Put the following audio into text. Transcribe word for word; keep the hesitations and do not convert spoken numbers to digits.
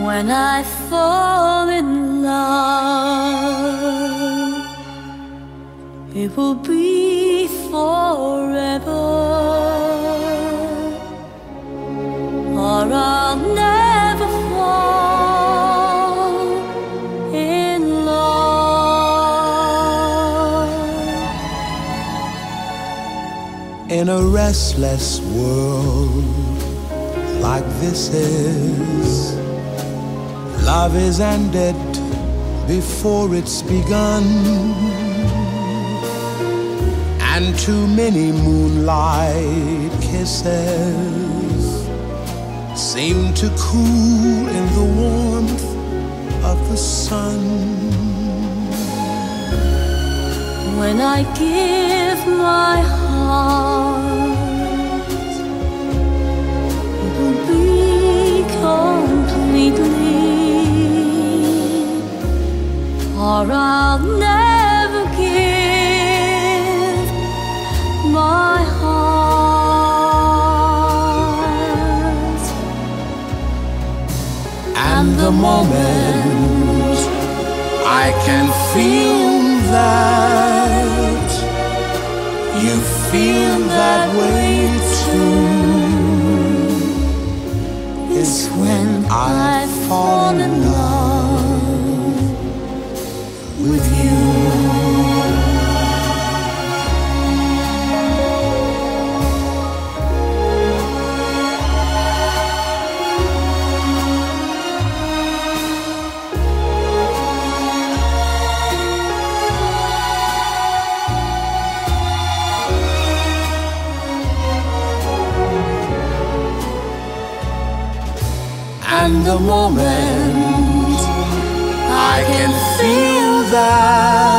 When I fall in love, it will be forever, or I'll never fall in love. In a restless world like this is, love is ended before it's begun, and too many moonlight kisses seem to cool in the warmth of the sun. When I give my heart, it will be completely, or I'll never give my heart. And the moment I can feel that you feel that way too is when I fall in love with you. And the moment I can feel that